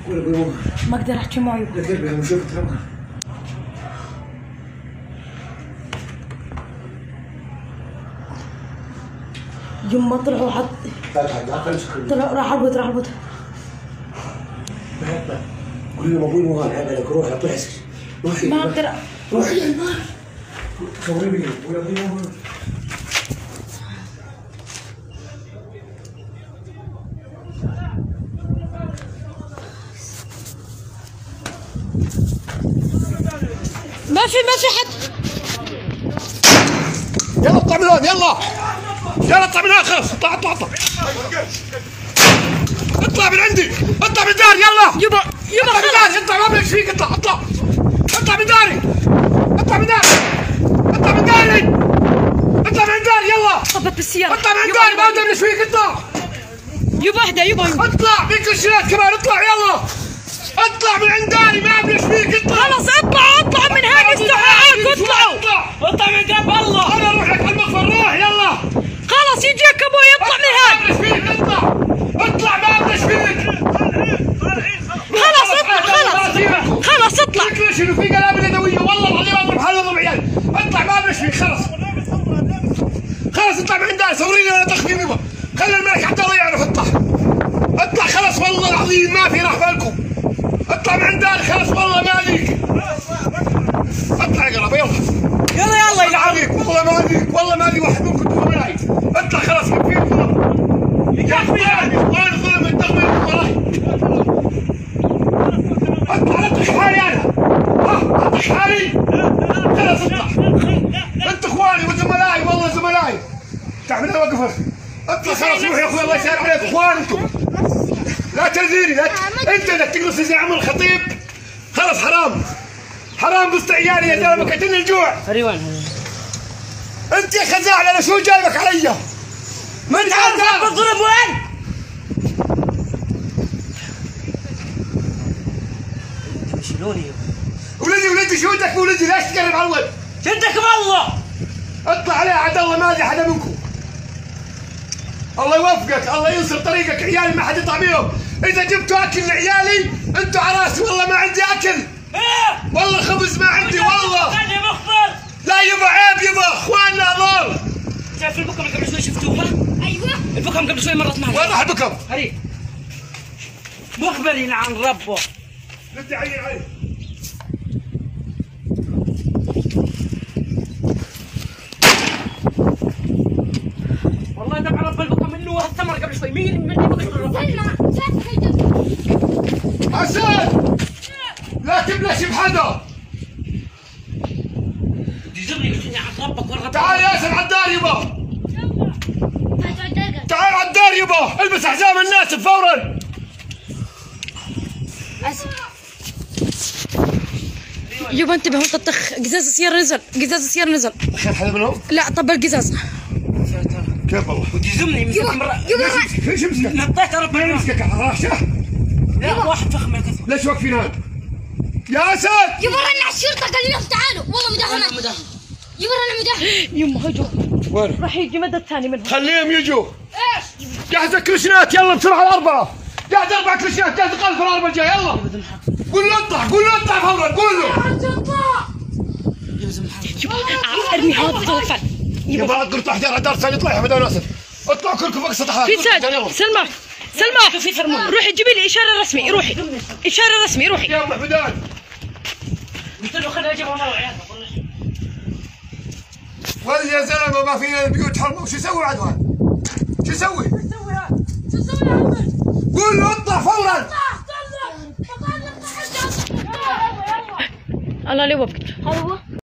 ما اقدر احكي معه. يما طلعوا طلعوا راح البيت قولي له ابوي مو غالي عليك، روح لا تحسك. ما اقدر. روحي يا ايمان. صوري لي قولي ابوي مو غالي. ما في حد. يلا اطلع من هون يلا اطلع من هون خلاص. اطلع اطلع من عندي، اطلع من داري يلا. يبا اطلع من داري، اطلع ما بلش فيك. اطلع من داري يلا. طبت بالسيارة. اطلع من داري ما بلش فيك. اطلع يبا اهدى يبا. اطلع فيك الشيلات كمان. اطلع يلا اطلع من عند داري ما بلش فيك. اطلع خلص اطلعوا من هاي الساعات. اطلع من قلب الله. انا اروح لك على المخفر. روح يلا. خلص يجيك ابوي يطلع من هاي. اطلع ما بلش فيك. خلص اطلع. ليش انه في قنابل يدويه والله العظيم اضرب حالي واضرب عيال. اطلع ما بلش فيك. خلص اطلع من عندي. صوريني ولا تخفين يبا. خلي الملك عبد الله يعرف. اطلع خلص والله العظيم ما في راح بالكم. اطلع من عندي خلص والله مالك. اطلع يا قرابه يلا يلعبك. والله ما لي واحد منكم تدخل معي. اطلع خلاص يكفيك. يكفيك وانا ظلم الدغمه وراي. اطلع لا تطيح حالي انا. لا تطيح حالي. خلاص اطلع. انت اخواني وزملائي والله زملائي. تعال من اوقفك. اطلع خلاص روح يا اخوي الله يسهل عليك. اخوانكم لا تاذيني. انت بدك تجلس زي عمر الخطيب. خلاص حرام قصت عيالي يا زلمه. قتلني الجوع. انت يا خزاعل انا شو جايبك علي؟ ما انت عارف الظلم وين؟ شلوني ولدي شو بدك بولدي؟ ليش تقرب على الولد؟ شدك بالله. اطلع عليه عد الله ما لي حدا منكم. الله يوفقك الله ينصر طريقك. عيالي ما حد يطلع بيهم. اذا جبتوا اكل لعيالي انتوا على راسي. والله ما عندي اكل. والله خبز ما عندي والله. لا يبا عيب يبا. اخواننا هذول. شايف البكم اللي قبل شوي شفتوها؟ ايوه البكم قبل شوي مرت معي. وين راح البكم؟ هري مخبرين عن ربه. انت عين علي. والله تبع رب البكم منه والثمر قبل شوي. مين مني بقدر حسن لا تبلش بحدا. يجرني يحكيني عن ربك والرب. تعال يا اسد على الدار يبا. تعال على الدار يبا. البس حزام الناس فورا. يبا انتبه وانت تطخ. قزاز السيارة نزل. خير حدا منهم؟ لا طب القزاز. كيف والله؟ يزمني من مرة. ليش يمسكك؟ نطيت اربع. مين يمسكك على راشة؟ لا واحد فخم يا كثر. ليش واقفين هون؟ يا اسد! يبا رن على الشرطة قال لهم تعالوا. والله مداهمات. يبا رن مداهمة. يما هجوا. وين؟ راح يجي مدد ثاني منهم. خليهم يجوا. ايش؟ جهز الكلشنات يلا بسرعة الأربعة. جهز 4 كلشنات. جهز القلب الأربعة جاي يلا. قول له اطلع فورا. قول له. ارمي هذا الطوفان. يبا قلت واحد على دار ثاني. اطلع يا حمدان ناصر. اطلعوا كلكم فوق سطحات. في ساج. سلمى روحي جيبي لي إشارة رسمي. روحي إشارة رسمي. روحي يلا حمدان. قلت له خليني اجيب انا وعيالك. ولد يا زلمه ما فينا البيوت حرمه. وش يسوي عدوان؟ شو يسوي؟ قول له اطلع فورا. الله لا يوفقك. هذا هو.